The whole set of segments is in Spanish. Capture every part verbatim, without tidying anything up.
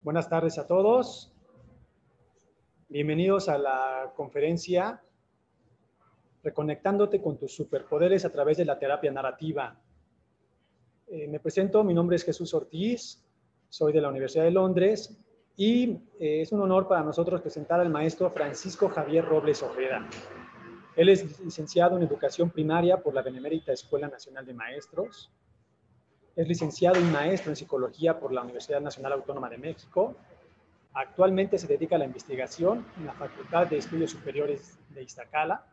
Buenas tardes a todos. Bienvenidos a la conferencia Reconectándote con tus superpoderes a través de la terapia narrativa. Eh, me presento, mi nombre es Jesús Ortiz, soy de la Universidad de Londres y eh, es un honor para nosotros presentar al maestro Francisco Javier Robles Ojeda. Él es licenciado en Educación Primaria por la Benemérita Escuela Nacional de Maestros. Es licenciado y maestro en Psicología por la Universidad Nacional Autónoma de México. Actualmente se dedica a la investigación en la Facultad de Estudios Superiores de Iztacala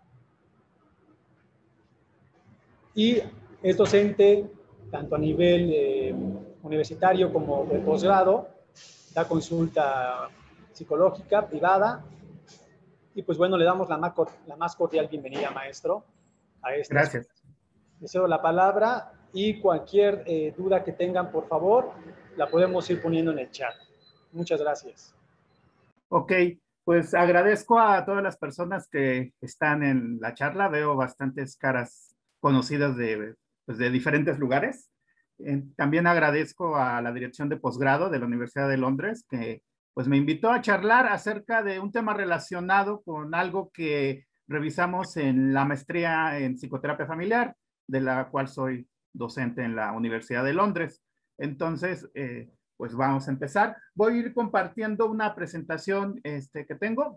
y es docente tanto a nivel eh, universitario como de posgrado, da consulta psicológica privada y pues bueno, le damos la más, la más cordial bienvenida, maestro, a este. Gracias. Deseo la palabra y cualquier eh, duda que tengan, por favor, la podemos ir poniendo en el chat. Muchas gracias. Ok, pues agradezco a todas las personas que están en la charla. Veo bastantes caras conocidas de, pues, de diferentes lugares. Eh, también agradezco a la dirección de posgrado de la Universidad de Londres que pues, me invitó a charlar acerca de un tema relacionado con algo que revisamos en la maestría en psicoterapia familiar, de la cual soy docente en la Universidad de Londres. Entonces, eh, pues vamos a empezar. Voy a ir compartiendo una presentación este, que tengo.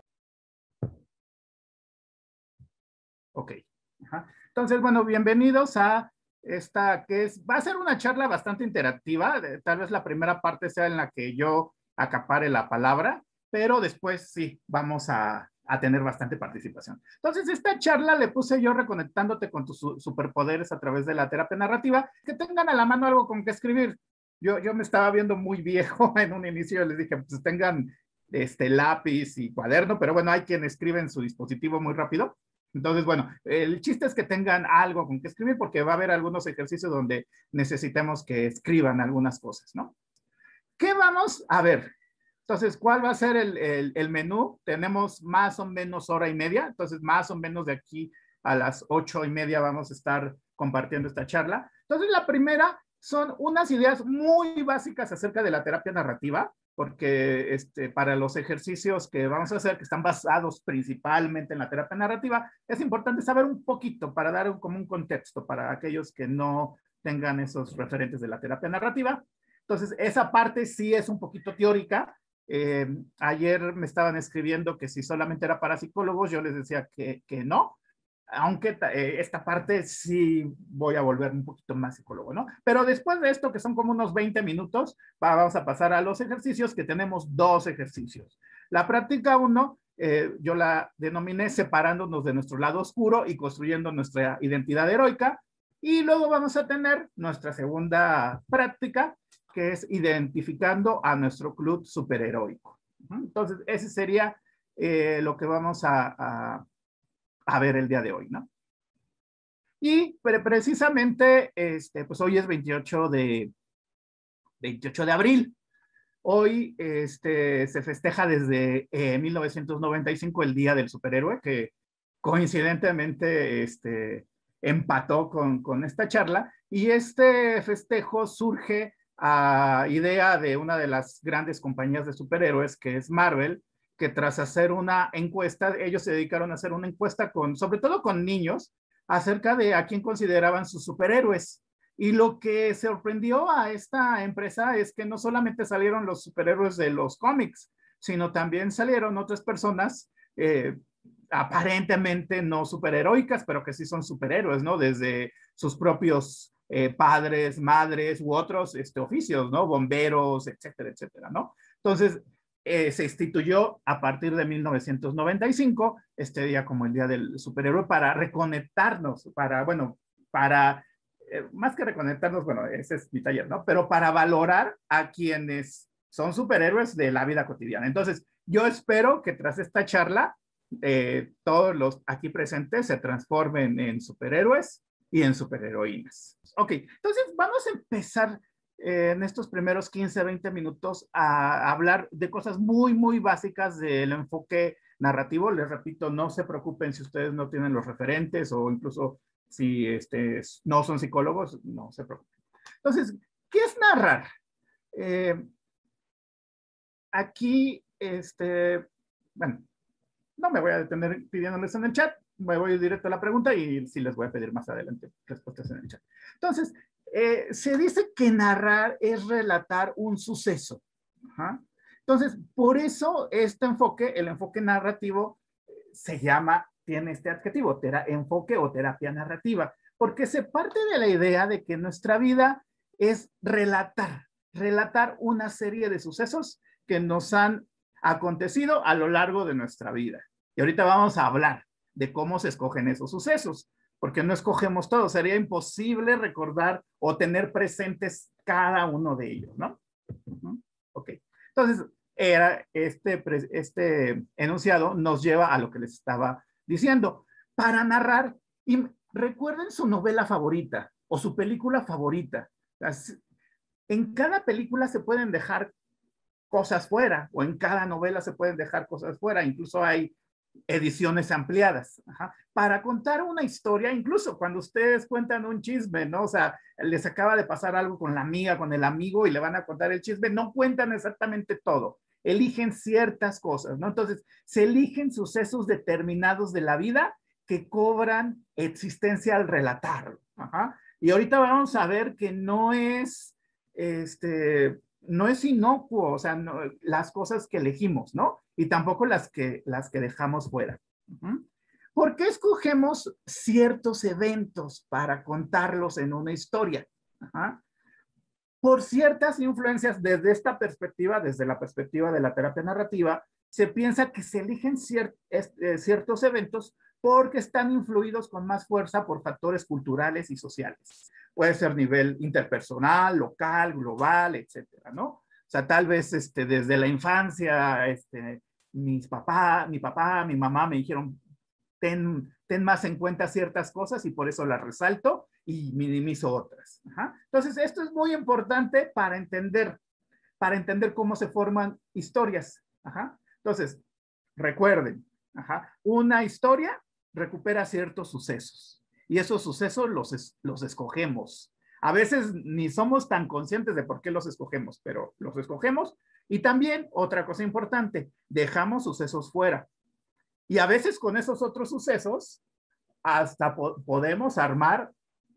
Ok. Ajá. Entonces, bueno, bienvenidos a esta que es, va a ser una charla bastante interactiva. Tal vez la primera parte sea en la que yo acapare la palabra, pero después sí, vamos a, a tener bastante participación. Entonces, esta charla le puse yo reconectándote con tus superpoderes a través de la terapia narrativa, que tengan a la mano algo con que escribir. Yo, yo me estaba viendo muy viejo en un inicio, les dije, pues tengan este lápiz y cuaderno, pero bueno, hay quien escribe en su dispositivo muy rápido. Entonces, bueno, el chiste es que tengan algo con que escribir porque va a haber algunos ejercicios donde necesitemos que escriban algunas cosas, ¿no? ¿Qué vamos a ver? Entonces, ¿cuál va a ser el, el, el menú? Tenemos más o menos hora y media, entonces más o menos de aquí a las ocho y media vamos a estar compartiendo esta charla. Entonces, la primera son unas ideas muy básicas acerca de la terapia narrativa, porque este, para los ejercicios que vamos a hacer, que están basados principalmente en la terapia narrativa, es importante saber un poquito para dar un, como un contexto para aquellos que no tengan esos referentes de la terapia narrativa. Entonces, esa parte sí es un poquito teórica. Eh, ayer me estaban escribiendo que si solamente era para psicólogos, yo les decía que, que no, aunque eh, esta parte sí voy a volver un poquito más psicólogo, ¿no? Pero después de esto, que son como unos veinte minutos, va, vamos a pasar a los ejercicios, que tenemos dos ejercicios. La práctica uno, eh, yo la denominé separándonos de nuestro lado oscuro y construyendo nuestra identidad heroica, y luego vamos a tener nuestra segunda práctica, que es identificando a nuestro club superheroico. Entonces, ese sería eh, lo que vamos a, a a ver el día de hoy, ¿no? Y pre precisamente, este, pues hoy es veintiocho de, veintiocho de abril. Hoy este, se festeja desde eh, mil novecientos noventa y cinco el Día del Superhéroe, que coincidentemente este, empató con, con esta charla. Y este festejo surge a idea de una de las grandes compañías de superhéroes, que es Marvel, que tras hacer una encuesta, ellos se dedicaron a hacer una encuesta con, sobre todo con niños, acerca de a quién consideraban sus superhéroes. Y lo que sorprendió a esta empresa es que no solamente salieron los superhéroes de los cómics, sino también salieron otras personas eh, aparentemente no superheroicas, pero que sí son superhéroes, ¿no? Desde sus propios eh, padres, madres u otros este, oficios, ¿no? Bomberos, etcétera, etcétera, ¿no? Entonces, Eh, se instituyó a partir de mil novecientos noventa y cinco este día como el Día del Superhéroe para reconectarnos, para, bueno, para, eh, más que reconectarnos, bueno, ese es mi taller, ¿no? Pero para valorar a quienes son superhéroes de la vida cotidiana. Entonces, yo espero que tras esta charla, eh, todos los aquí presentes se transformen en superhéroes y en superheroínas. Ok, entonces vamos a empezar Eh, en estos primeros quince, veinte minutos a hablar de cosas muy, muy básicas del enfoque narrativo. Les repito, no se preocupen si ustedes no tienen los referentes o incluso si este, no son psicólogos, no se preocupen. Entonces, ¿qué es narrar? Eh, aquí, este, bueno, no me voy a detener pidiéndoles en el chat, me voy directo a la pregunta y sí les voy a pedir más adelante respuestas en el chat. Entonces, eh, se dice que narrar es relatar un suceso. Ajá. Entonces, por eso este enfoque, el enfoque narrativo, se llama, tiene este adjetivo, tera, enfoque o terapia narrativa, porque se parte de la idea de que nuestra vida es relatar, relatar una serie de sucesos que nos han acontecido a lo largo de nuestra vida. Y ahorita vamos a hablar de cómo se escogen esos sucesos, porque no escogemos todo, sería imposible recordar o tener presentes cada uno de ellos, ¿no? Uh-huh. Ok, entonces, era este, este enunciado nos lleva a lo que les estaba diciendo. Para narrar, y recuerden su novela favorita o su película favorita. En cada película se pueden dejar cosas fuera, o en cada novela se pueden dejar cosas fuera, incluso hay ediciones ampliadas. Ajá. Para contar una historia, incluso cuando ustedes cuentan un chisme, ¿no? O sea, les acaba de pasar algo con la amiga, con el amigo y le van a contar el chisme, no cuentan exactamente todo, eligen ciertas cosas, ¿no? Entonces, se eligen sucesos determinados de la vida que cobran existencia al relatarlo. Ajá. Y ahorita vamos a ver que no es, este, no es inocuo, o sea, no, las cosas que elegimos, ¿no? Y tampoco las que, las que dejamos fuera. Uh-huh. ¿Por qué escogemos ciertos eventos para contarlos en una historia? Uh-huh. Por ciertas influencias desde esta perspectiva, desde la perspectiva de la terapia narrativa, se piensa que se eligen cier eh, ciertos eventos porque están influidos con más fuerza por factores culturales y sociales. Puede ser nivel interpersonal, local, global, etcétera, ¿no? O sea, tal vez este, desde la infancia, este, mis papá, mi papá, mi mamá me dijeron, ten, ten más en cuenta ciertas cosas y por eso las resalto y minimizo otras. Ajá. Entonces, esto es muy importante para entender, para entender cómo se forman historias. Ajá. Entonces, recuerden, ajá, una historia recupera ciertos sucesos y esos sucesos los, es, los escogemos. A veces ni somos tan conscientes de por qué los escogemos, pero los escogemos. Y también, otra cosa importante, dejamos sucesos fuera. Y a veces con esos otros sucesos, hasta po podemos armar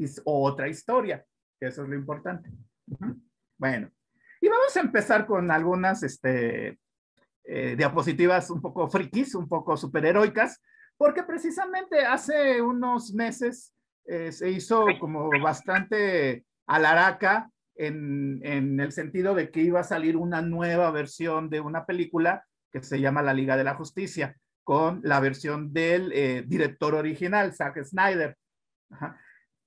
otra historia. Eso es lo importante. Uh-huh. Bueno, y vamos a empezar con algunas este, eh, diapositivas un poco frikis, un poco superheroicas, porque precisamente hace unos meses eh, se hizo como bastante alaraca en, en el sentido de que iba a salir una nueva versión de una película que se llama La Liga de la Justicia, con la versión del eh, director original, Zack Snyder. Ajá.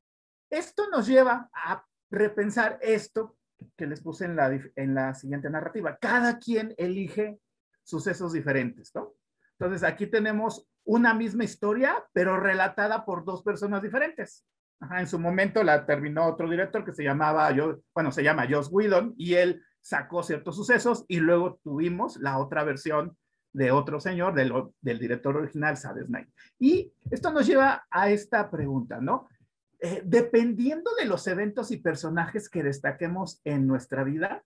Esto nos lleva a repensar esto que les puse en la, en la siguiente narrativa. Cada quien elige sucesos diferentes, ¿no? Entonces, aquí tenemos una misma historia, pero relatada por dos personas diferentes. Ajá, en su momento la terminó otro director que se llamaba, bueno, se llama Joss Whedon, y él sacó ciertos sucesos, y luego tuvimos la otra versión de otro señor, del, del director original, Zack Snyder. Y esto nos lleva a esta pregunta, ¿no? Eh, dependiendo de los eventos y personajes que destaquemos en nuestra vida,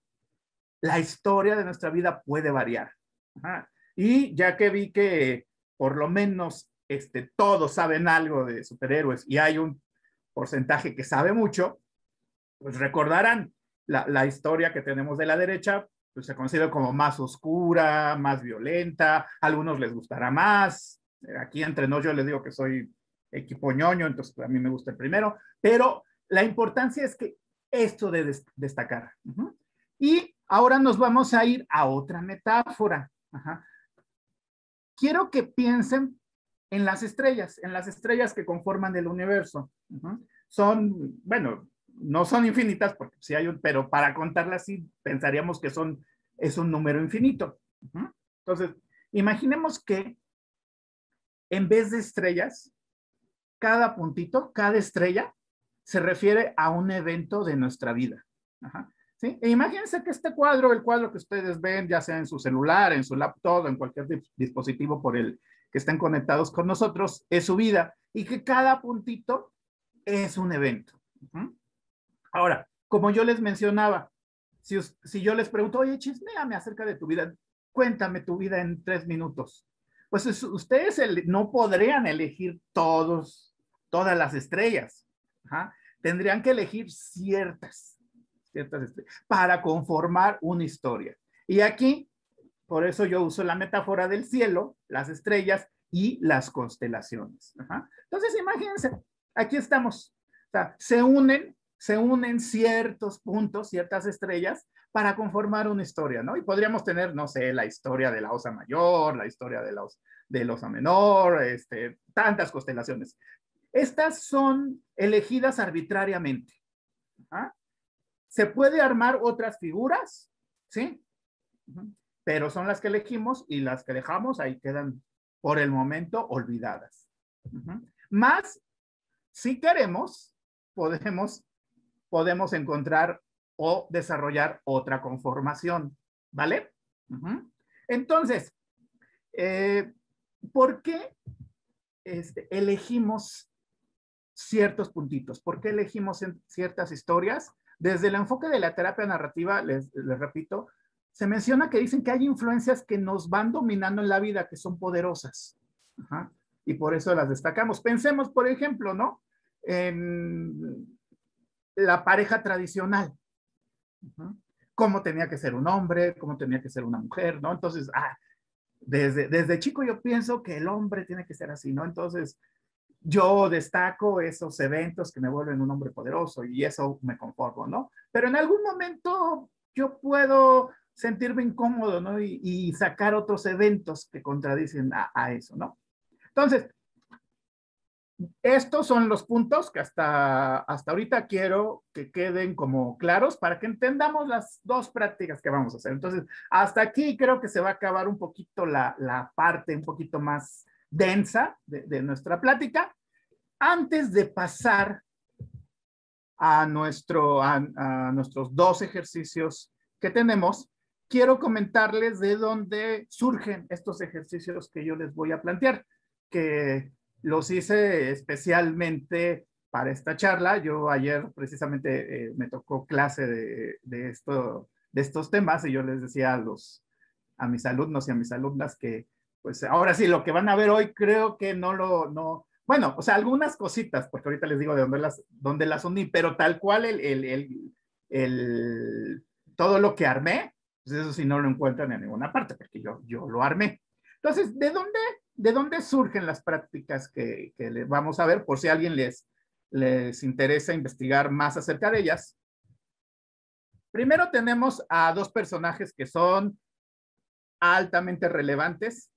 la historia de nuestra vida puede variar. Ajá. Y ya que vi que por lo menos este, todos saben algo de superhéroes y hay un porcentaje que sabe mucho, pues recordarán la, la historia que tenemos de la derecha, pues se considera como más oscura, más violenta, a algunos les gustará más. Aquí entre nos yo les digo que soy equipo ñoño, entonces a mí me gusta el primero, pero la importancia es que esto de des destacar. Uh-huh. Y ahora nos vamos a ir a otra metáfora. Ajá. Quiero que piensen en las estrellas, en las estrellas que conforman el universo. Uh-huh. Son, bueno, no son infinitas, porque sí hay un, pero para contarlas sí pensaríamos que son, es un número infinito. Uh-huh. Entonces, imaginemos que en vez de estrellas, cada puntito, cada estrella, se refiere a un evento de nuestra vida. Ajá. ¿Sí? E imagínense que este cuadro, el cuadro que ustedes ven, ya sea en su celular, en su laptop, en cualquier dispositivo por el que estén conectados con nosotros, es su vida, y que cada puntito es un evento. Uh-huh. Ahora, como yo les mencionaba, si, si yo les pregunto, oye, chisméame acerca de tu vida, cuéntame tu vida en tres minutos. Pues es, ustedes el, no podrían elegir todos, todas las estrellas. Ajá. Tendrían que elegir ciertas, ciertas estrellas para conformar una historia. Y aquí, por eso yo uso la metáfora del cielo, las estrellas y las constelaciones. Ajá. Entonces, imagínense, aquí estamos. O sea, se unen, se unen ciertos puntos, ciertas estrellas para conformar una historia, ¿no? Y podríamos tener, no sé, la historia de la Osa Mayor, la historia de la Osa, de la Osa Menor, este, tantas constelaciones. Estas son elegidas arbitrariamente. ¿Ah? Se puede armar otras figuras, ¿sí? Pero son las que elegimos y las que dejamos ahí quedan por el momento olvidadas. Uh-huh. Más, si queremos, podemos, podemos encontrar o desarrollar otra conformación, ¿vale? Uh-huh. Entonces, eh, ¿por qué este, elegimos ciertos puntitos? ¿Por qué elegimos ciertas historias? Desde el enfoque de la terapia narrativa, les, les repito, se menciona que dicen que hay influencias que nos van dominando en la vida, que son poderosas. Ajá. Y por eso las destacamos. Pensemos, por ejemplo, ¿no? En la pareja tradicional. Ajá. Cómo tenía que ser un hombre, cómo tenía que ser una mujer, ¿no? Entonces, ah, desde, desde chico yo pienso que el hombre tiene que ser así, ¿no? Entonces, yo destaco esos eventos que me vuelven un hombre poderoso y eso me conformo, ¿no? Pero en algún momento yo puedo sentirme incómodo, ¿no? Y, y sacar otros eventos que contradicen a, a eso, ¿no? Entonces, estos son los puntos que hasta, hasta ahorita quiero que queden como claros para que entendamos las dos prácticas que vamos a hacer. Entonces, hasta aquí creo que se va a acabar un poquito la, la parte un poquito más densa de, de nuestra plática. Antes de pasar a, nuestro, a, a nuestros dos ejercicios que tenemos, quiero comentarles de dónde surgen estos ejercicios que yo les voy a plantear, que los hice especialmente para esta charla. Yo ayer precisamente eh, me tocó clase de, de, esto, de estos temas y yo les decía a, los, a mis alumnos y a mis alumnas que, pues ahora sí, lo que van a ver hoy creo que no lo... No, bueno, o sea, algunas cositas, porque ahorita les digo de dónde las, dónde las uní, pero tal cual el, el, el, el, todo lo que armé, pues eso sí no lo encuentran en ninguna parte, porque yo, yo lo armé. Entonces, ¿de dónde, de dónde surgen las prácticas que, que les vamos a ver? Por si a alguien les, les interesa investigar más acerca de ellas. Primero tenemos a dos personajes que son altamente relevantes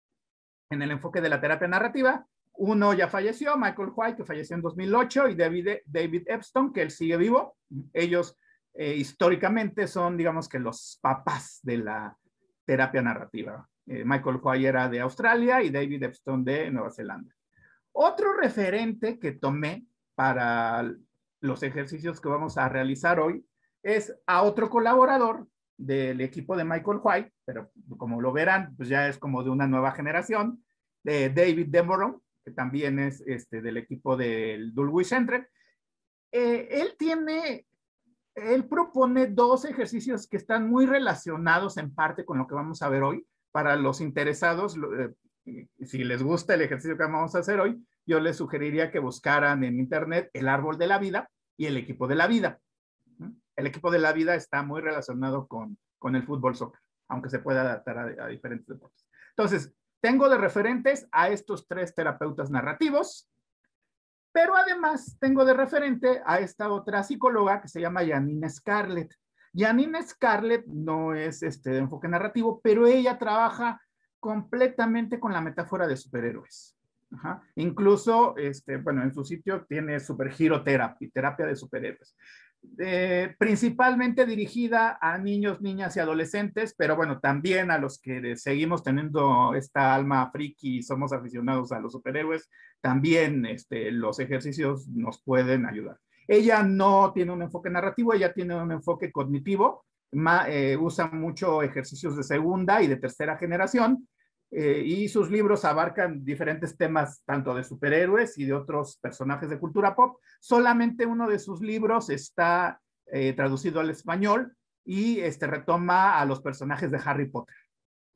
en el enfoque de la terapia narrativa. Uno ya falleció, Michael White, que falleció en dos mil ocho, y David, David Epstein, que él sigue vivo. Ellos eh, históricamente son, digamos que los papás de la terapia narrativa. Eh, Michael White era de Australia y David Epstein de Nueva Zelanda. Otro referente que tomé para los ejercicios que vamos a realizar hoy es a otro colaborador del equipo de Michael White, pero como lo verán, pues ya es como de una nueva generación, de David Demoron, que también es este, del equipo del Dulwich Center. Eh, él tiene, él propone dos ejercicios que están muy relacionados en parte con lo que vamos a ver hoy. Para los interesados, eh, si les gusta el ejercicio que vamos a hacer hoy, yo les sugeriría que buscaran en internet el árbol de la vida y el equipo de la vida. El equipo de la vida está muy relacionado con, con el fútbol soccer, aunque se pueda adaptar a, a diferentes deportes. Entonces, tengo de referentes a estos tres terapeutas narrativos, pero además tengo de referente a esta otra psicóloga que se llama Janine Scarlett. Janine Scarlett no es este, de enfoque narrativo, pero ella trabaja completamente con la metáfora de superhéroes. Ajá. Incluso, este, bueno, en su sitio tiene Super Hero Therapy, terapia de superhéroes. Eh, principalmente dirigida a niños, niñas y adolescentes, pero bueno, también a los que seguimos teniendo esta alma friki y somos aficionados a los superhéroes, también este, los ejercicios nos pueden ayudar. Ella no tiene un enfoque narrativo, ella tiene un enfoque cognitivo, ma, eh, usa mucho ejercicios de segunda y de tercera generación, eh, y sus libros abarcan diferentes temas tanto de superhéroes y de otros personajes de cultura pop. Solamente uno de sus libros está eh, traducido al español y este, retoma a los personajes de Harry Potter.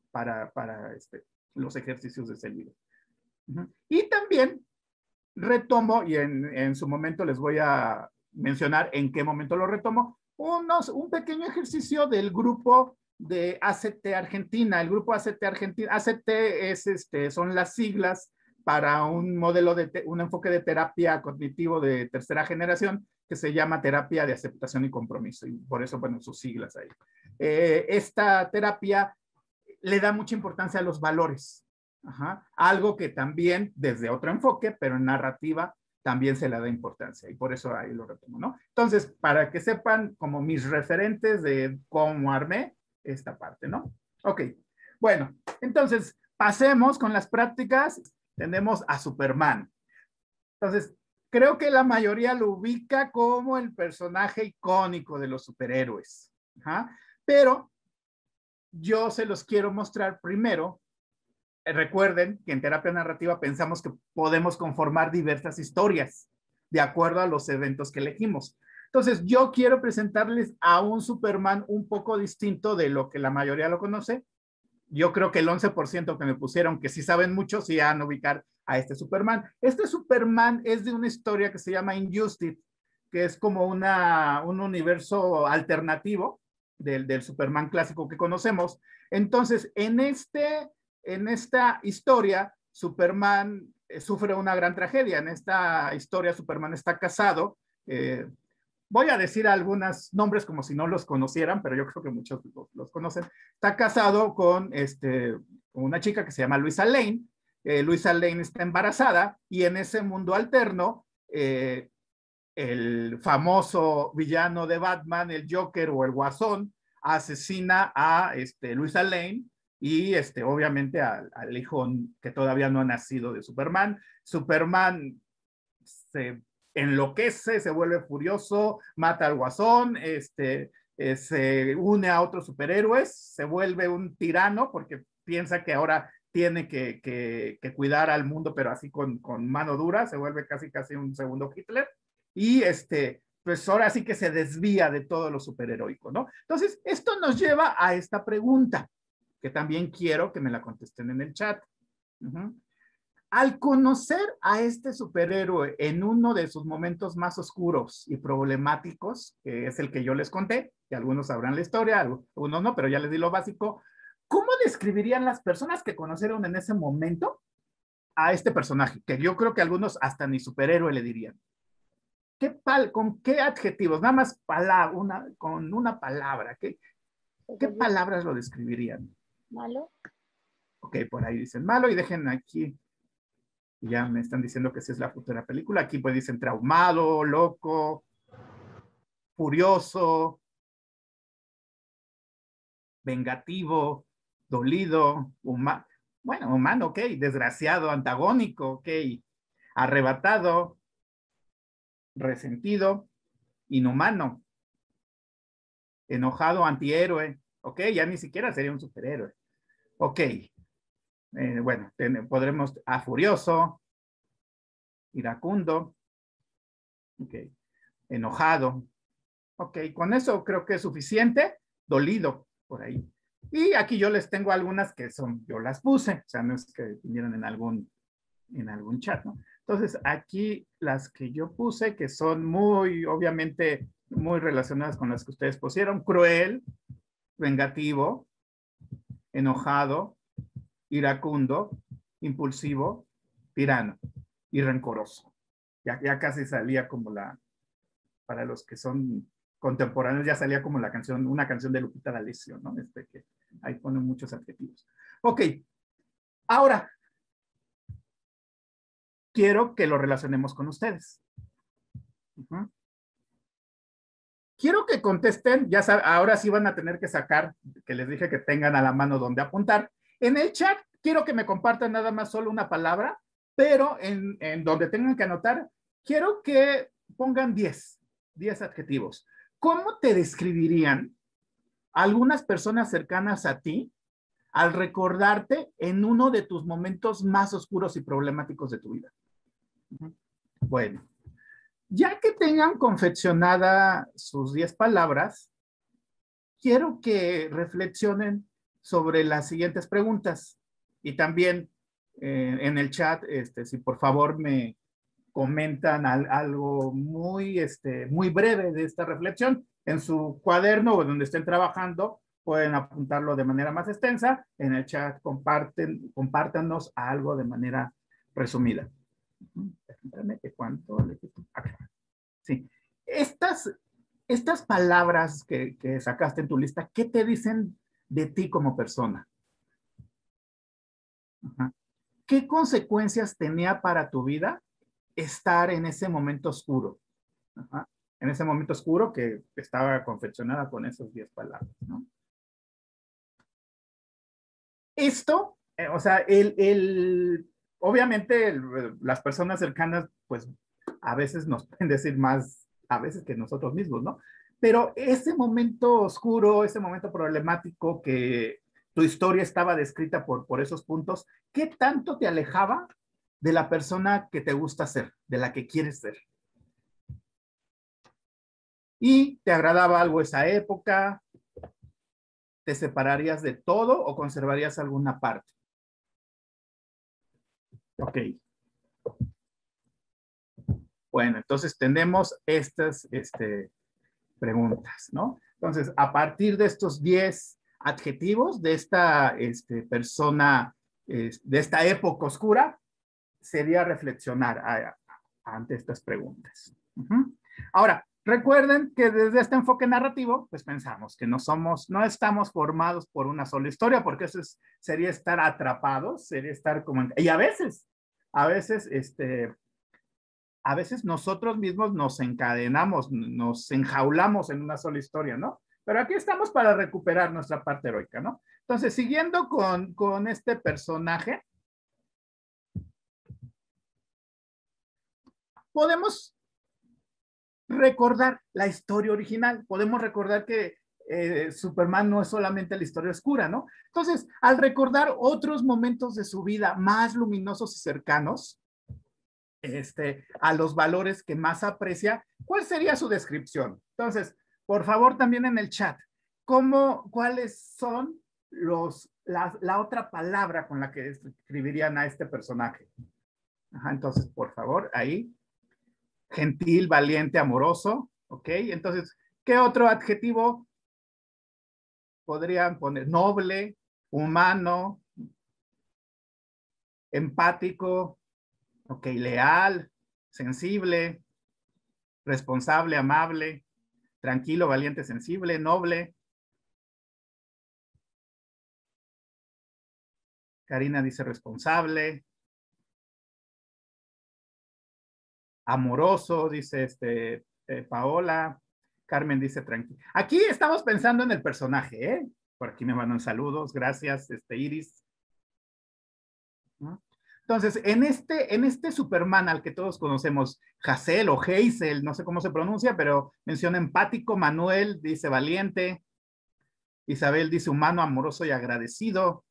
para, para este, los ejercicios de ese libro. Uh-huh. Y también retomo, y en, en su momento les voy a mencionar en qué momento lo retomo, unos, un pequeño ejercicio del grupo de A C T Argentina. El grupo A C T Argentina, A C T es, este, son las siglas para un modelo de, te, un enfoque de terapia cognitivo de tercera generación que se llama terapia de aceptación y compromiso, y por eso, bueno, sus siglas ahí. Eh, esta terapia le da mucha importancia a los valores. Ajá. Algo que también desde otro enfoque, pero en narrativa también se le da importancia, y por eso ahí lo retomo, ¿no? Entonces, para que sepan como mis referentes de cómo armé esta parte, ¿no? Ok, bueno, entonces pasemos con las prácticas. Tenemos a Superman. Entonces, creo que la mayoría lo ubica como el personaje icónico de los superhéroes. Ajá. Pero yo se los quiero mostrar primero. Recuerden que en terapia narrativa pensamos que podemos conformar diversas historias de acuerdo a los eventos que elegimos. Entonces, yo quiero presentarles a un Superman un poco distinto de lo que la mayoría lo conoce. Yo creo que el once por ciento que me pusieron, que sí saben mucho, sí van a ubicar a este Superman. Este Superman es de una historia que se llama Injustice, que es como una, un universo alternativo del, del Superman clásico que conocemos. Entonces, en este... En esta historia, Superman eh, sufre una gran tragedia. En esta historia, Superman está casado. Eh, voy a decir algunos nombres como si no los conocieran, pero yo creo que muchos los, los conocen. Está casado con este, una chica que se llama Luisa Lane. Eh, Luisa Lane está embarazada y en ese mundo alterno, eh, el famoso villano de Batman, el Joker o el Guasón, asesina a este, Luisa Lane y este, obviamente al, al hijo que todavía no ha nacido de Superman. Superman se enloquece, se vuelve furioso, mata al Guasón, este, eh, se une a otros superhéroes, se vuelve un tirano porque piensa que ahora tiene que, que, que cuidar al mundo, pero así con, con mano dura, se vuelve casi casi un segundo Hitler, y este, pues ahora sí que se desvía de todo lo superheroico, ¿no? Entonces, esto nos lleva a esta pregunta, que también quiero que me la contesten en el chat. Uh-huh. Al conocer a este superhéroe en uno de sus momentos más oscuros y problemáticos, que es el que yo les conté, que algunos sabrán la historia, algunos no, pero ya les di lo básico, ¿cómo describirían las personas que conocieron en ese momento a este personaje? Que yo creo que algunos hasta ni superhéroe le dirían. ¿Qué pal ¿Con qué adjetivos? Nada más palabra, una, con una palabra. ¿Qué, ¿Qué palabras lo describirían? Malo. Ok, por ahí dicen malo y dejen aquí. Ya me están diciendo que sí es la futura película. Aquí pues dicen traumado, loco, furioso, vengativo, dolido, humano. Bueno, humano, ok. Desgraciado, antagónico, ok. Arrebatado, resentido, inhumano, enojado, antihéroe. Ok, ya ni siquiera sería un superhéroe. Ok. Eh, bueno, ten, podremos a ah, furioso, iracundo, ok, enojado, ok, con eso creo que es suficiente, dolido, por ahí. Y aquí yo les tengo algunas que son, yo las puse, o sea, no es que vinieron en algún, en algún chat, ¿no? Entonces, aquí las que yo puse, que son muy, obviamente, muy relacionadas con las que ustedes pusieron, cruel, vengativo, enojado, iracundo, impulsivo, tirano y rencoroso. Ya, ya casi salía como la, para los que son contemporáneos, ya salía como la canción, una canción de Lupita D'Alessio, ¿no? Este, que ahí ponen muchos adjetivos. Ok, ahora quiero que lo relacionemos con ustedes. Uh-huh. Quiero que contesten, ya saben, ahora sí van a tener que sacar, que les dije que tengan a la mano donde apuntar. En el chat quiero que me compartan nada más solo una palabra, pero en, en donde tengan que anotar, quiero que pongan diez, diez adjetivos. ¿Cómo te describirían algunas personas cercanas a ti al recordarte en uno de tus momentos más oscuros y problemáticos de tu vida? Bueno, ya que tengan confeccionada sus diez palabras, quiero que reflexionen sobre las siguientes preguntas. Y también eh, en el chat, este, si por favor me comentan al, algo muy, este, muy breve de esta reflexión, en su cuaderno o donde estén trabajando, pueden apuntarlo de manera más extensa. En el chat comparten, compártanos algo de manera resumida. ¿Cuánto? Acá. Sí. Estas, estas palabras que, que sacaste en tu lista, ¿qué te dicen de ti como persona? Ajá. ¿Qué consecuencias tenía para tu vida estar en ese momento oscuro? Ajá. En ese momento oscuro que estaba confeccionada con esas diez palabras, ¿no? Esto, eh, o sea, el, el, obviamente el, las personas cercanas, pues a veces nos pueden decir más, a veces que nosotros mismos, ¿no? Pero ese momento oscuro, ese momento problemático que tu historia estaba descrita por, por esos puntos, ¿qué tanto te alejaba de la persona que te gusta ser, de la que quieres ser? ¿Y te agradaba algo esa época? ¿Te separarías de todo o conservarías alguna parte? Ok. Bueno, entonces tenemos estas este, preguntas, ¿no? Entonces, a partir de estos diez adjetivos de esta este, persona, eh, de esta época oscura, sería reflexionar a, a, ante estas preguntas. Uh-huh. Ahora, recuerden que desde este enfoque narrativo, pues pensamos que no somos, no estamos formados por una sola historia, porque eso es, sería estar atrapados, sería estar como, en, y a veces, a veces, este, a veces nosotros mismos nos encadenamos, nos enjaulamos en una sola historia, ¿no? Pero aquí estamos para recuperar nuestra parte heroica, ¿no? Entonces, siguiendo con, con este personaje, podemos recordar la historia original, podemos recordar que eh, Superman no es solamente la historia oscura, ¿no? Entonces, al recordar otros momentos de su vida más luminosos y cercanos, este, a los valores que más aprecia, ¿cuál sería su descripción? Entonces, por favor, también en el chat, ¿cómo, cuáles son los, la, la otra palabra con la que describirían a este personaje? Ajá, entonces, por favor, ahí. Gentil, valiente, amoroso, ¿ok? Entonces, ¿qué otro adjetivo podrían poner? Noble, humano, empático, ok, leal, sensible, responsable, amable, tranquilo, valiente, sensible, noble. Karina dice responsable. Amoroso, dice este, eh, Paola. Carmen dice tranquilo. Aquí estamos pensando en el personaje, ¿eh? Por aquí me mandan saludos, gracias, este, Iris. ¿No? Entonces, en este, en este Superman al que todos conocemos, Hazel o Hazel, no sé cómo se pronuncia, pero menciona empático, Manuel dice valiente, Isabel dice humano, amoroso y agradecido.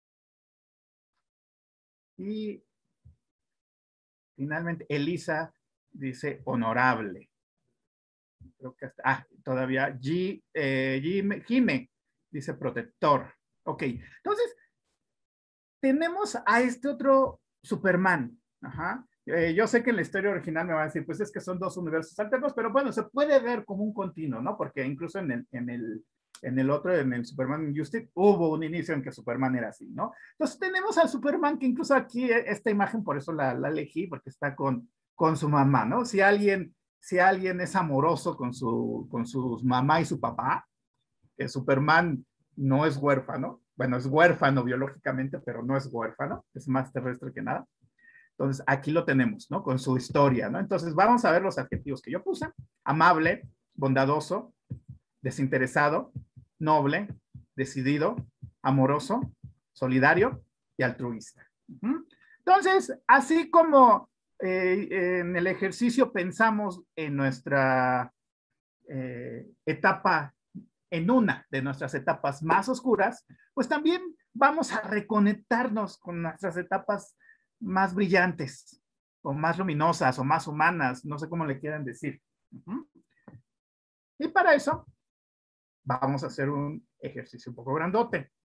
Y finalmente, Elisa dice honorable. Creo que hasta, ah, todavía G, eh, Jime, Jime dice protector. Ok, entonces tenemos a este otro Superman. Ajá. Eh, yo sé que en la historia original me van a decir, pues es que son dos universos alternos, pero bueno, se puede ver como un continuo, ¿no? Porque incluso en el, en el, en el otro, en el Superman Injustice, hubo un inicio en que Superman era así, ¿no? Entonces tenemos al Superman que incluso aquí esta imagen, por eso la, la elegí, porque está con, con su mamá, ¿no? Si alguien, si alguien es amoroso con su, con su mamá y su papá, que Superman no es huérfano, bueno, es huérfano biológicamente, pero no es huérfano, es más terrestre que nada. Entonces, aquí lo tenemos, ¿no? Con su historia, ¿no? Entonces, vamos a ver los adjetivos que yo puse. Amable, bondadoso, desinteresado, noble, decidido, amoroso, solidario y altruista. Uh-huh. Entonces, así como eh, en el ejercicio pensamos en nuestra eh, etapa, en una de nuestras etapas más oscuras, pues también vamos a reconectarnos con nuestras etapas más brillantes, o más luminosas, o más humanas, no sé cómo le quieran decir. Uh-huh. Y para eso, vamos a hacer un ejercicio un poco grandote.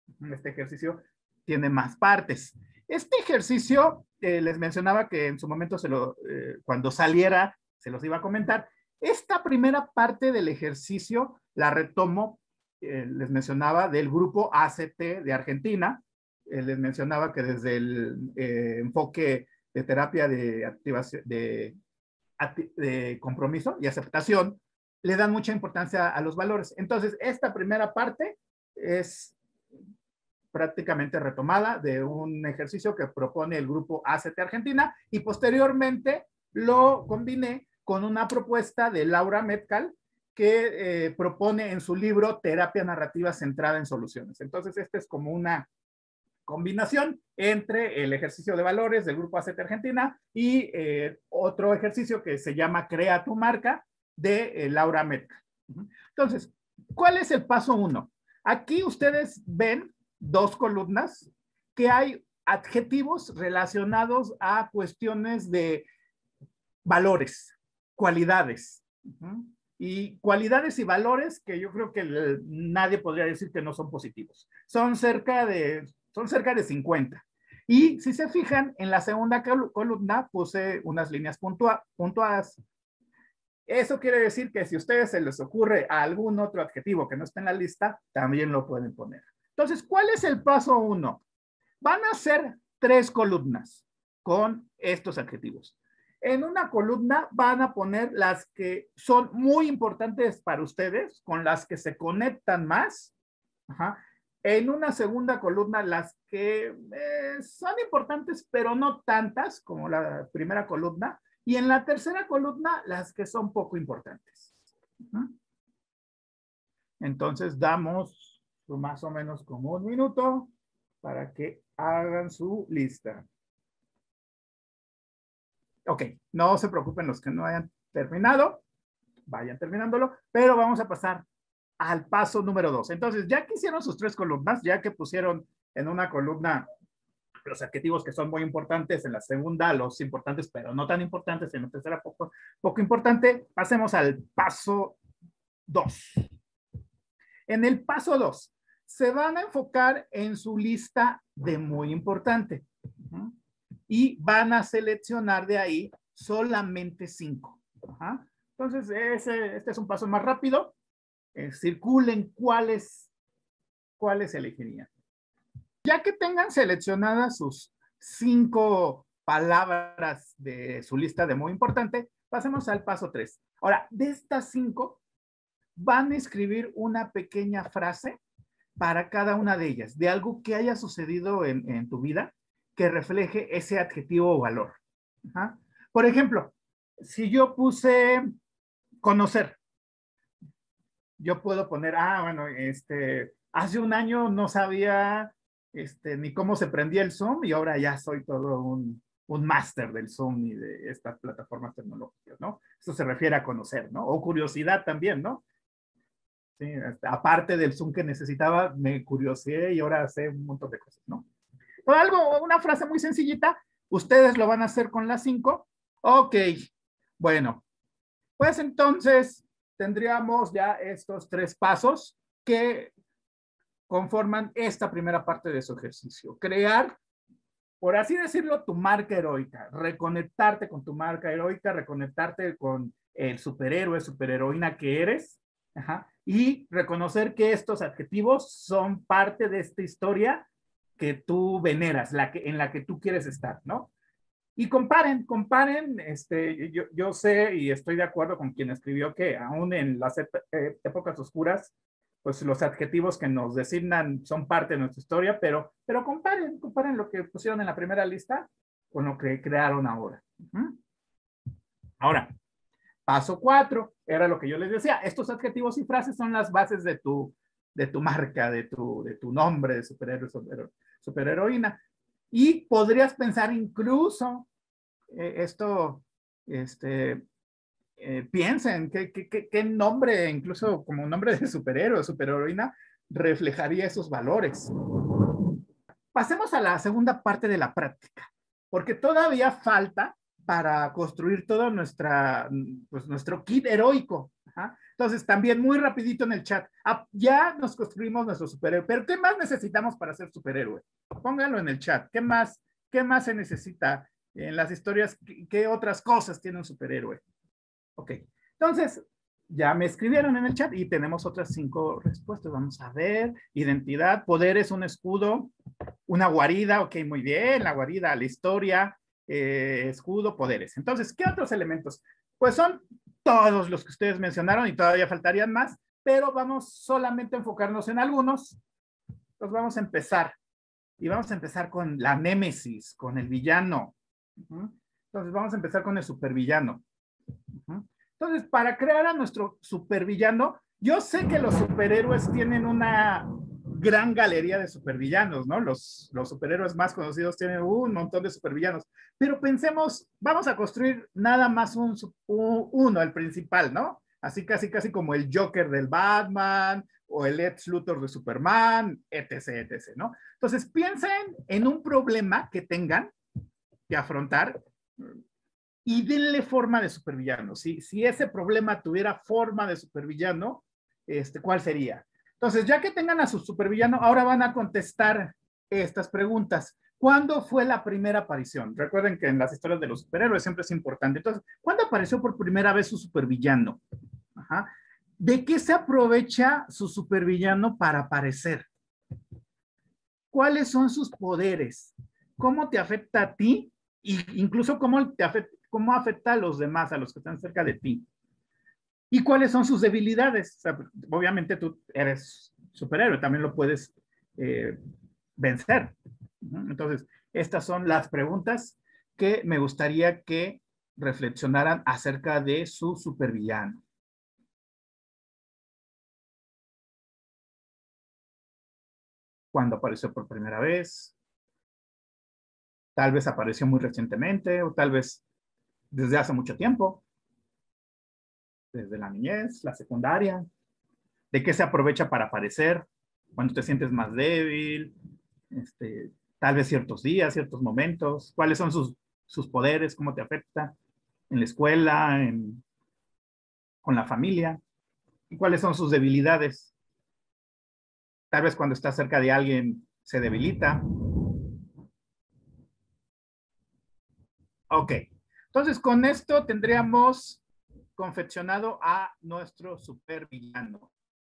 Este ejercicio tiene más partes. Este ejercicio, eh, les mencionaba que en su momento, se lo, eh, cuando saliera, se los iba a comentar. Esta primera parte del ejercicio la retomo, eh, les mencionaba, del grupo A C T de Argentina. Eh, les mencionaba que desde el eh, enfoque de terapia de activación, de, de compromiso y aceptación, le dan mucha importancia a los valores. Entonces, esta primera parte es prácticamente retomada de un ejercicio que propone el grupo A C T Argentina, y posteriormente lo combiné con una propuesta de Laura Metcalf, que eh, propone en su libro Terapia Narrativa Centrada en Soluciones. Entonces, esta es como una combinación entre el ejercicio de valores del grupo A C T Argentina y eh, otro ejercicio que se llama Crea tu marca, de eh, Laura Metcalf. Entonces, ¿cuál es el paso uno? Aquí ustedes ven dos columnas que hay adjetivos relacionados a cuestiones de valores, cualidades. Uh-huh. Y cualidades y valores que yo creo que el, nadie podría decir que no son positivos. Son cerca de, son cerca de cincuenta. Y si se fijan, en la segunda columna puse unas líneas puntua, puntuadas. Eso quiere decir que si a ustedes se les ocurre algún otro adjetivo que no esté en la lista, también lo pueden poner. Entonces, ¿cuál es el paso uno? Van a ser tres columnas con estos adjetivos. En una columna van a poner las que son muy importantes para ustedes, con las que se conectan más. Ajá. En una segunda columna, las que eh, son importantes, pero no tantas como la primera columna. Y en la tercera columna, las que son poco importantes. Ajá. Entonces, damos más o menos como un minuto para que hagan su lista. Ok, no se preocupen los que no hayan terminado, vayan terminándolo, pero vamos a pasar al paso número dos. Entonces, ya que hicieron sus tres columnas, ya que pusieron en una columna los adjetivos que son muy importantes, en la segunda los importantes, pero no tan importantes, en la tercera poco, poco importante, pasemos al paso dos. En el paso dos, se van a enfocar en su lista de muy importante. Uh-huh. Y van a seleccionar de ahí solamente cinco. Ajá. Entonces, ese, este es un paso más rápido. Eh, circulen cuáles, cuáles elegirían. Ya que tengan seleccionadas sus cinco palabras de su lista de muy importante, pasemos al paso tres. Ahora, de estas cinco, van a escribir una pequeña frase para cada una de ellas, de algo que haya sucedido en, en tu vida, que refleje ese adjetivo o valor. Ajá. Por ejemplo, si yo puse conocer, yo puedo poner, ah, bueno, este, hace un año no sabía este, ni cómo se prendía el Zoom y ahora ya soy todo un, un máster del Zoom y de estas plataformas tecnológicas, ¿no? Eso se refiere a conocer, ¿no? O curiosidad también, ¿no? Sí, aparte del Zoom que necesitaba, me curioseé y ahora sé un montón de cosas, ¿no? O algo, una frase muy sencillita, ustedes lo van a hacer con las cinco. Ok, bueno, pues entonces tendríamos ya estos tres pasos que conforman esta primera parte de su ejercicio. Crear, por así decirlo, tu marca heroica, reconectarte con tu marca heroica, reconectarte con el superhéroe, superheroína que eres, ajá, y reconocer que estos adjetivos son parte de esta historia que tú veneras, la que, en la que tú quieres estar, ¿no? Y comparen, comparen, este, yo, yo sé y estoy de acuerdo con quien escribió que aún en las épocas oscuras, pues los adjetivos que nos designan son parte de nuestra historia, pero, pero comparen, comparen lo que pusieron en la primera lista con lo que crearon ahora. Uh-huh. Ahora, paso cuatro, era lo que yo les decía, estos adjetivos y frases son las bases de tu, de tu marca, de tu, de tu nombre de superhéroe, super, superheroína. Y podrías pensar incluso, eh, esto, este, eh, piensen, ¿qué, qué, qué nombre, incluso como nombre de superhéroe, superheroína, reflejaría esos valores? Pasemos a la segunda parte de la práctica, porque todavía falta para construir todo nuestra, pues, nuestro kit heroico. Ajá. Entonces, también muy rapidito en el chat. Ah, ya nos construimos nuestro superhéroe, pero ¿qué más necesitamos para ser superhéroe? Pónganlo en el chat. ¿Qué más, qué más se necesita en las historias? ¿Qué, qué otras cosas tiene un superhéroe? Ok. Entonces, ya me escribieron en el chat y tenemos otras cinco respuestas. Vamos a ver. Identidad, poderes, un escudo, una guarida. Ok, muy bien. La guarida, la historia, eh, escudo, poderes. Entonces, ¿qué otros elementos? Pues son todos los que ustedes mencionaron y todavía faltarían más, pero vamos solamente a enfocarnos en algunos. Entonces vamos a empezar. Y vamos a empezar con la némesis, con el villano. Entonces vamos a empezar con el supervillano. Entonces, para crear a nuestro supervillano, yo sé que los superhéroes tienen una gran galería de supervillanos, ¿no? Los, los superhéroes más conocidos tienen un montón de supervillanos, pero pensemos, vamos a construir nada más un, un, uno, el principal, ¿no? Así casi, casi como el Joker del Batman o el Lex Luthor de Superman, etc, etc, ¿no? Entonces, piensen en un problema que tengan que afrontar y denle forma de supervillano. Si, si ese problema tuviera forma de supervillano, este, ¿cuál sería? Entonces, ya que tengan a su supervillano, ahora van a contestar estas preguntas. ¿Cuándo fue la primera aparición? Recuerden que en las historias de los superhéroes siempre es importante. Entonces, ¿cuándo apareció por primera vez su supervillano? Ajá. ¿De qué se aprovecha su supervillano para aparecer? ¿Cuáles son sus poderes? ¿Cómo te afecta a ti? E incluso cómo te afecta, cómo afecta a los demás, a los que están cerca de ti. ¿Y cuáles son sus debilidades? O sea, obviamente tú eres superhéroe, también lo puedes eh, vencer. Entonces, estas son las preguntas que me gustaría que reflexionaran acerca de su supervillano. ¿Cuándo apareció por primera vez? Tal vez apareció muy recientemente o tal vez desde hace mucho tiempo. Desde la niñez, la secundaria. ¿De qué se aprovecha para aparecer? Cuando te sientes más débil, este, tal vez ciertos días, ciertos momentos. ¿Cuáles son sus, sus poderes? ¿Cómo te afecta? En la escuela, en, con la familia. ¿Y cuáles son sus debilidades? Tal vez cuando estás cerca de alguien se debilita. Ok. Entonces, con esto tendríamos confeccionado a nuestro supervillano.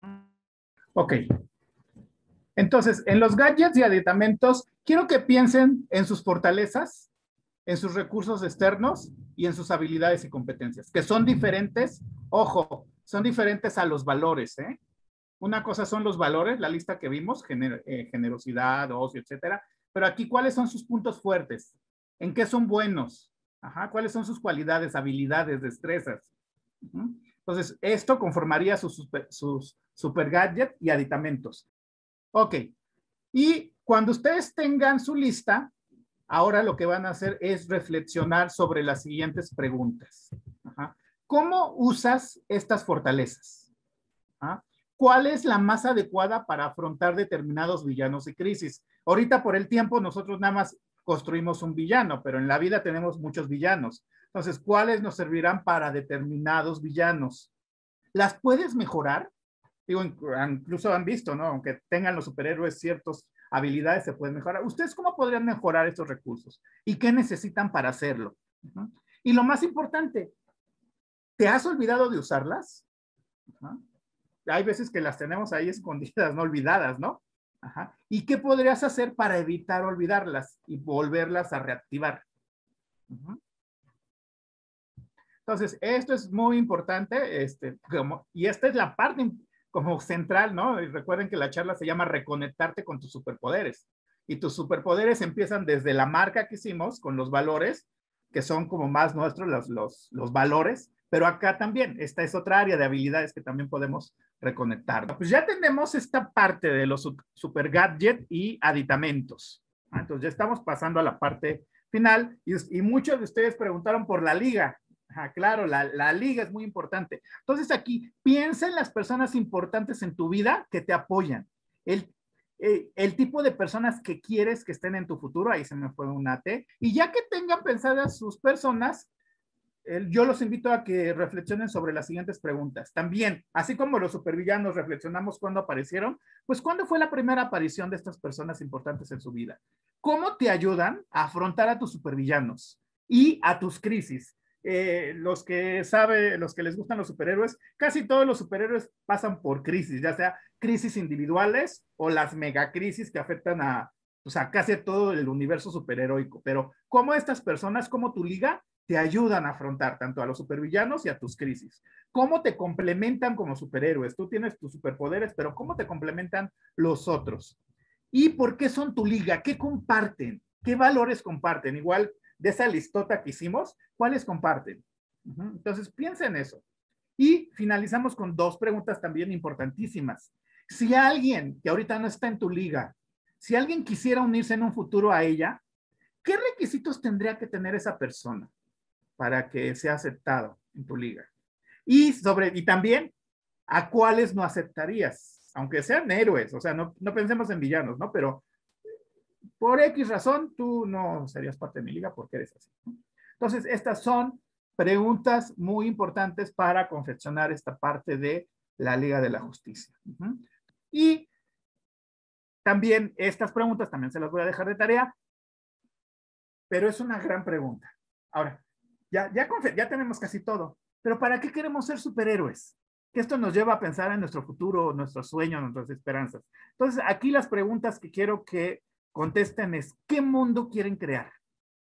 Ok. Entonces, en los gadgets y aditamentos, quiero que piensen en sus fortalezas, en sus recursos externos y en sus habilidades y competencias, que son diferentes, ojo, son diferentes a los valores, ¿eh? Una cosa son los valores, la lista que vimos, gener eh, generosidad, ocio, etcétera, pero aquí, ¿cuáles son sus puntos fuertes? ¿En qué son buenos? Ajá, ¿cuáles son sus cualidades, habilidades, destrezas? Uh-huh. Entonces, esto conformaría sus super, sus super gadget y aditamentos. Ok, y cuando ustedes tengan su lista, ahora lo que van a hacer es reflexionar sobre las siguientes preguntas. Ajá. ¿Cómo usas estas fortalezas? ¿Ah? ¿Cuál es la más adecuada para afrontar determinados villanos y crisis? Ahorita por el tiempo nosotros nada más construimos un villano, pero en la vida tenemos muchos villanos. Entonces, ¿cuáles nos servirán para determinados villanos? ¿Las puedes mejorar? Digo, incluso han visto, ¿no? Aunque tengan los superhéroes ciertas habilidades, se pueden mejorar. ¿Ustedes cómo podrían mejorar estos recursos? ¿Y qué necesitan para hacerlo? Uh-huh. Y lo más importante, ¿te has olvidado de usarlas? Uh-huh. Hay veces que las tenemos ahí escondidas, no olvidadas, ¿no? Ajá. ¿Y qué podrías hacer para evitar olvidarlas y volverlas a reactivar? Uh-huh. Entonces, esto es muy importante, este, como, y esta es la parte como central, ¿no? Y recuerden que la charla se llama Reconectarte con tus superpoderes. Y tus superpoderes empiezan desde la marca que hicimos, con los valores, que son como más nuestros, los, los, los valores, pero acá también, esta es otra área de habilidades que también podemos reconectar. Pues ya tenemos esta parte de los super gadget y aditamentos. Entonces ya estamos pasando a la parte final y, y muchos de ustedes preguntaron por la liga. Ajá, claro, la, la liga es muy importante. Entonces aquí, piensa en las personas importantes en tu vida que te apoyan. El, eh, el tipo de personas que quieres que estén en tu futuro, ahí se me fue una T. Y ya que tengan pensadas sus personas, yo los invito a que reflexionen sobre las siguientes preguntas. También, así como los supervillanos reflexionamos cuándo aparecieron, pues ¿cuándo fue la primera aparición de estas personas importantes en su vida? ¿Cómo te ayudan a afrontar a tus supervillanos y a tus crisis? Eh, los que saben, los que les gustan los superhéroes, casi todos los superhéroes pasan por crisis, ya sea crisis individuales o las megacrisis que afectan a, pues, a casi todo el universo superheroico. Pero ¿cómo estas personas, cómo tu liga, te ayudan a afrontar tanto a los supervillanos y a tus crisis? ¿Cómo te complementan como superhéroes? Tú tienes tus superpoderes, pero ¿cómo te complementan los otros? ¿Y por qué son tu liga? ¿Qué comparten? ¿Qué valores comparten? Igual de esa listota que hicimos, ¿cuáles comparten? Uh-huh. Entonces, piensa en eso. Y finalizamos con dos preguntas también importantísimas. Si alguien que ahorita no está en tu liga, si alguien quisiera unirse en un futuro a ella, ¿qué requisitos tendría que tener esa persona para que sea aceptado en tu liga? Y, sobre, y también, ¿a cuáles no aceptarías? Aunque sean héroes, o sea, no, no pensemos en villanos, ¿no? Pero por X razón, tú no serías parte de mi liga porque eres así, ¿no? Entonces, estas son preguntas muy importantes para confeccionar esta parte de la Liga de la Justicia. Uh-huh. Y también estas preguntas también se las voy a dejar de tarea, pero es una gran pregunta. Ahora, ya, ya, ya tenemos casi todo, pero ¿para qué queremos ser superhéroes? Que esto nos lleva a pensar en nuestro futuro, nuestros sueños, nuestras esperanzas. Entonces, aquí las preguntas que quiero que contesten es, ¿qué mundo quieren crear?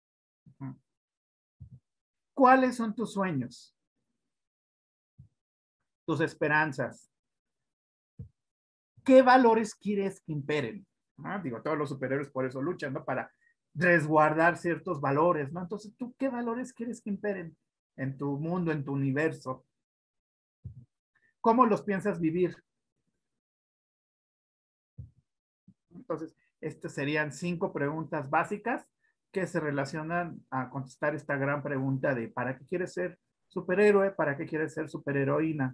¿Cuáles son tus sueños? Tus esperanzas. ¿Qué valores quieres que imperen? ¿Ah? Digo, todos los superhéroes por eso luchan, ¿no? Para resguardar ciertos valores, ¿no? Entonces, ¿tú qué valores quieres que imperen en tu mundo, en tu universo? ¿Cómo los piensas vivir? Entonces, estas serían cinco preguntas básicas que se relacionan a contestar esta gran pregunta de ¿para qué quieres ser superhéroe? ¿Para qué quieres ser superheroína?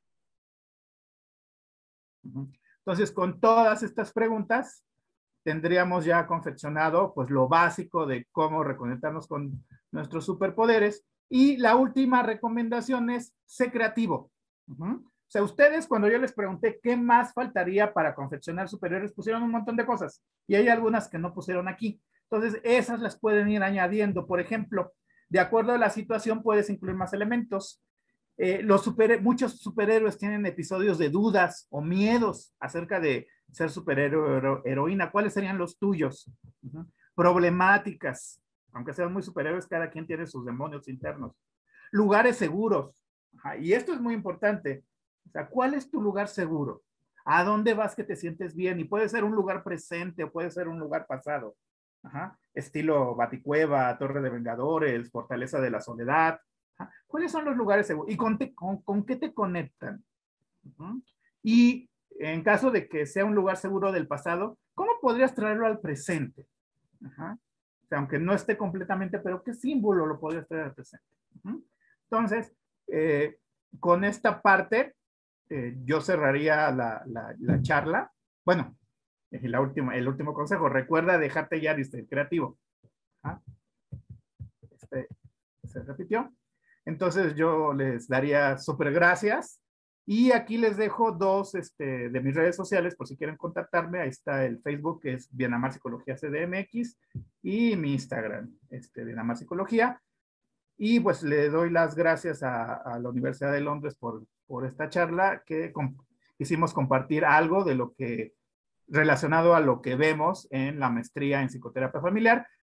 Entonces, con todas estas preguntas, tendríamos ya confeccionado pues lo básico de cómo reconectarnos con nuestros superpoderes. Y la última recomendación es ser creativo. Uh-huh. O sea, ustedes cuando yo les pregunté qué más faltaría para confeccionar superhéroes, pusieron un montón de cosas y hay algunas que no pusieron aquí. Entonces, esas las pueden ir añadiendo. Por ejemplo, de acuerdo a la situación, puedes incluir más elementos. Eh, los super, muchos superhéroes tienen episodios de dudas o miedos acerca de ser superhéroe o heroína. ¿Cuáles serían los tuyos? Uh-huh. Problemáticas. Aunque sean muy superhéroes, cada quien tiene sus demonios internos. Lugares seguros. Ajá. Y esto es muy importante. O sea, ¿cuál es tu lugar seguro? ¿A dónde vas que te sientes bien? Y puede ser un lugar presente o puede ser un lugar pasado. Ajá. Estilo Baticueva, Torre de Vengadores, Fortaleza de la Soledad. Ajá. ¿Cuáles son los lugares seguros? ¿Y con, te, con, con qué te conectan? Uh-huh. Y en caso de que sea un lugar seguro del pasado, ¿cómo podrías traerlo al presente? Ajá. O sea, aunque no esté completamente, pero ¿qué símbolo lo podrías traer al presente? Uh-huh. Entonces, eh, con esta parte, eh, yo cerraría la, la, la charla. Bueno, la última, el último consejo, recuerda dejarte ya este, creativo. ¿Ah? Este, se repitió. Entonces yo les daría súper gracias. Y aquí les dejo dos este, de mis redes sociales por si quieren contactarme. Ahí está el Facebook, que es Bienamar Psicología C D M X, y mi Instagram, este, Bienamar Psicología. Y pues le doy las gracias a, a la Universidad de Londres por, por esta charla, que com hicimos compartir algo de lo que relacionado a lo que vemos en la maestría en psicoterapia familiar.